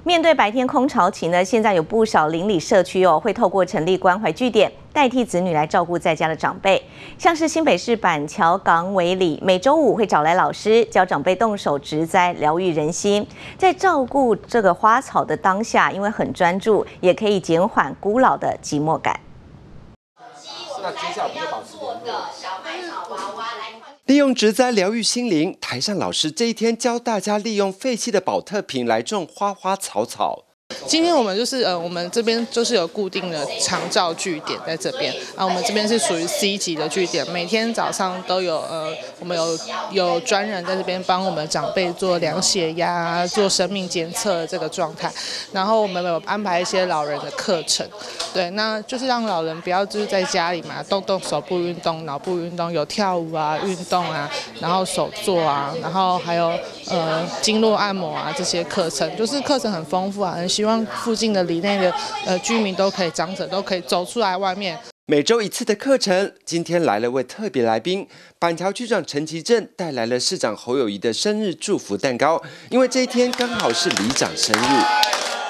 面对白天空巢期呢，现在有不少邻里社区会透过成立关怀据点，代替子女来照顾在家的长辈。像是新北市板桥港尾里，每周五会找来老师教长辈动手植栽，疗愈人心。在照顾这个花草的当下，因为很专注，也可以减缓孤老的寂寞感。 那接下来我们就保持联络。 利用植栽疗愈心灵，台上老师这一天教大家利用废弃的保特瓶来种花花草草。 今天我们就是我们这边就是有固定的长照据点在这边我们这边是属于 C 级的据点，每天早上都有我们有专人在这边帮我们长辈做量血压、做生命监测的这个状态，然后我们有安排一些老人的课程，对，那就是让老人不要就是在家里嘛，动动手部运动、脑部运动，有跳舞啊、运动啊，然后手作啊，然后还有经络按摩啊这些课程，就是课程很丰富啊，很希望附近的里内的居民都可以，长者都可以走出来外面。 每周一次的课程，今天来了位特别来宾，板桥区长陈其正带来了市长侯友宜的生日祝福蛋糕，因为这一天刚好是里长生日。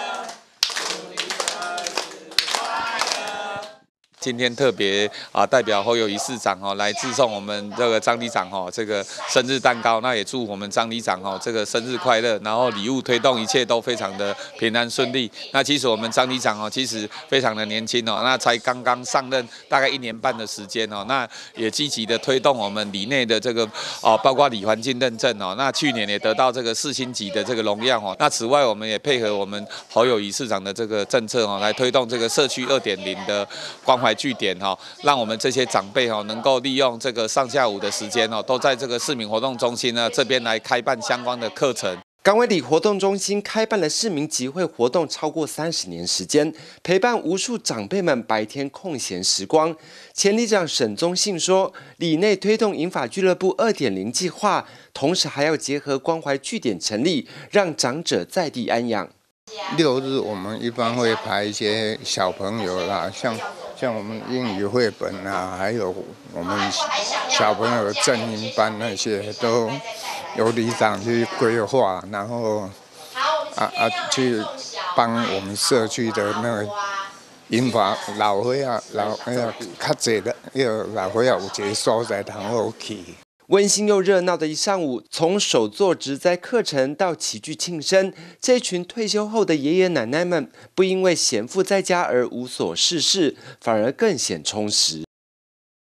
今天特别代表侯友宜市长来致送我们这个张里长这个生日蛋糕，那也祝我们张里长这个生日快乐，然后礼物推动一切都非常的平安顺利。那其实我们张里长其实非常的年轻那才刚刚上任大概1年半的时间那也积极的推动我们里内的这个包括里环境认证那去年也得到这个4星级的这个荣耀那此外我们也配合我们侯友宜市长的这个政策来推动这个社区2.0的关怀据点让我们这些长辈能够利用这个上下午的时间都在这个市民活动中心这边来开办相关的课程。 港尾里活动中心开办了市民集会活动超过30年时间，陪伴无数长辈们白天空闲时光。前里长沈宗信说，里内推动银发俱乐部2.0计划，同时还要结合关怀据点成立，让长者在地安养。 6日我们一般会排一些小朋友啦，像我们英语绘本还有我们小朋友的正音班那些，都由里长去规划，然后去帮我们社区的那个银发老岁仔较济的，老岁仔有一个所在通好去。 温馨又热闹的一上午，从手作植栽课程到齐聚庆生，这群退休后的爷爷奶奶们，不因为闲赋在家而无所事事，反而更显充实。